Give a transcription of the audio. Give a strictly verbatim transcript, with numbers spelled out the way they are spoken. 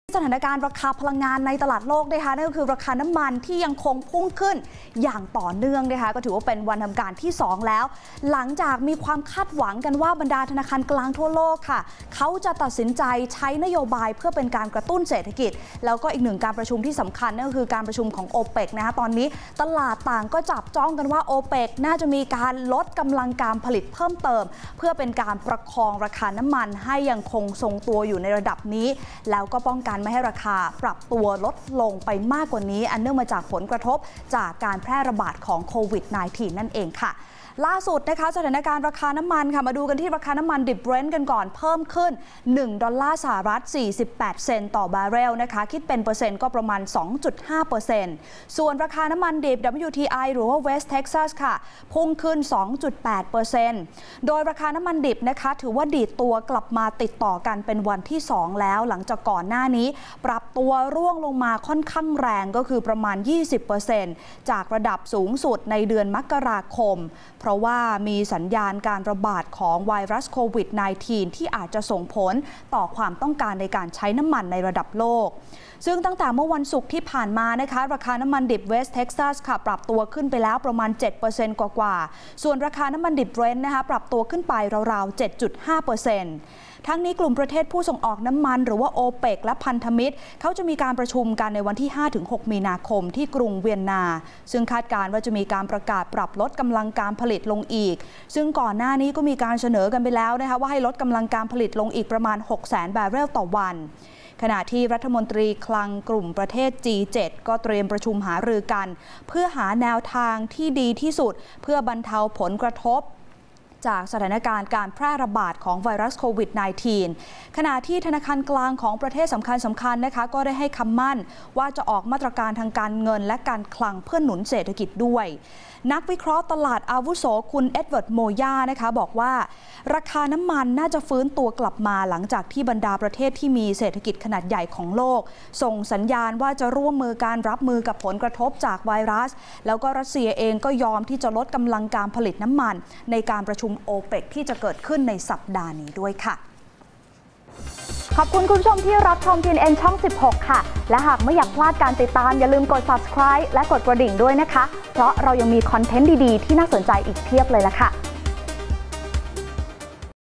สถานการณ์ราคาพลังงานในตลาดโลกนะคะนั่นก็คือราคาน้ำมันที่ยังคงพุ่งขึ้นอย่างต่อเนื่องนะคะก็ถือว่าเป็นวันทำการที่สองแล้วหลังจากมีความคาดหวังกันว่าบรรดาธนาคารกลางทั่วโลกค่ะเขาจะตัดสินใจใช้นโยบายเพื่อเป็นการกระตุ้นเศรษฐกิจแล้วก็อีกหนึ่งการประชุมที่สำคัญนั่นก็คือการประชุมของโอเปกนะคะตอนนี้ตลาดต่างก็จับจ้องกันว่าโอเปกน่าจะมีการลดกำลังการผลิตเพิ่มเติมเพื่อเป็นการประคองราคาน้ำมันให้ยังคงทรงตัวอยู่ในระดับนี้แล้วก็ป้องกันไม่ให้ราคาปรับตัวลดลงไปมากกว่านี้อันเนื่องมาจากผลกระทบจากการแพร่ระบาดของโควิด สิบเก้า นั่นเองค่ะล่าสุดนะคะสถานการณ์ราคาน้ำมันค่ะมาดูกันที่ราคาน้ำมันดิบ Brent กันก่อนเพิ่มขึ้นหนึ่งดอลลาร์สหรัฐสี่สิบแปดเซนต์ต่อบาร์เรลนะคะคิดเป็นเปอร์เซ็นต์ก็ประมาณ สองจุดห้าเปอร์เซ็นต์ ส่วนราคาน้ำมันดิบ ดับเบิลยู ที ไอ หรือว่า West Texas ค่ะพุ่งขึ้น สองจุดแปดเปอร์เซ็นต์ โดยราคาน้ำมันดิบนะคะถือว่าดีดตัวกลับมาติดต่อกันเป็นวันที่สองแล้วหลังจากก่อนหน้านี้ปรับตัวร่วงลงมาค่อนข้างแรงก็คือประมาณ ยี่สิบเปอร์เซ็นต์ จากระดับสูงสุดในเดือนมกราคมเพราะว่ามีสัญญาณการระบาดของไวรัสโควิด สิบเก้า ที่อาจจะส่งผลต่อความต้องการในการใช้น้ำมันในระดับโลกซึ่งตั้งแต่เมื่อวันศุกร์ที่ผ่านมานะคะราคาน้ำมันดิบ West Texas ค่ะปรับตัวขึ้นไปแล้วประมาณ เจ็ดเปอร์เซ็นต์ กว่าๆส่วนราคาน้ำมันดิบ Brent นะคะปรับตัวขึ้นไปราวๆ เจ็ดจุดห้าเปอร์เซ็นต์ ทั้งนี้กลุ่มประเทศผู้ส่งออกน้ำมันหรือว่าโอเปกและพันธมิตรเขาจะมีการประชุมกันในวันที่ ห้าถึงหก มีนาคมที่กรุงเวียนนาซึ่งคาดการณ์ว่าจะมีการประกาศปรับลดกำลังการผลิตลงอีกซึ่งก่อนหน้านี้ก็มีการเสนอกันไปแล้วนะคะว่าให้ลดกำลังการผลิตลงอีกประมาณ หกแสน บาร์เรลต่อวันขณะที่รัฐมนตรีคลังกลุ่มประเทศ จี เจ็ด ก็เตรียมประชุมหารือกันเพื่อหาแนวทางที่ดีที่สุดเพื่อบรรเทาผลกระทบจากสถานการณ์การแพร่ระบาดของไวรัสโควิด สิบเก้า ขณะที่ธนาคารกลางของประเทศสำคัญสำคัญนะคะก็ได้ให้คำมั่นว่าจะออกมาตรการทางการเงินและการคลังเพื่อหนุนเศรษฐกิจด้วยนักวิเคราะห์ตลาดอาวุโสคุณเอ็ดเวิร์ดโมย่านะคะบอกว่าราคาน้ำมันน่าจะฟื้นตัวกลับมาหลังจากที่บรรดาประเทศที่มีเศรษฐกิจขนาดใหญ่ของโลกส่งสัญญาณว่าจะร่วมมือการรับมือกับผลกระทบจากไวรัสแล้วก็รัสเซียเองก็ยอมที่จะลดกำลังการผลิตน้ำมันในการประชุมโอเปกที่จะเกิดขึ้นในสัปดาห์นี้ด้วยค่ะขอบคุณคุณผู้ชมที่รับชม ที เอ็น เอ็น ช่อง สิบหก ค่ะและหากไม่อยากพลาดการติดตามอย่าลืมกด ซับสไครบ์ และกดกระดิ่งด้วยนะคะเพราะเรายังมีคอนเทนต์ดีๆที่น่าสนใจอีกเพียบเลยล่ะค่ะ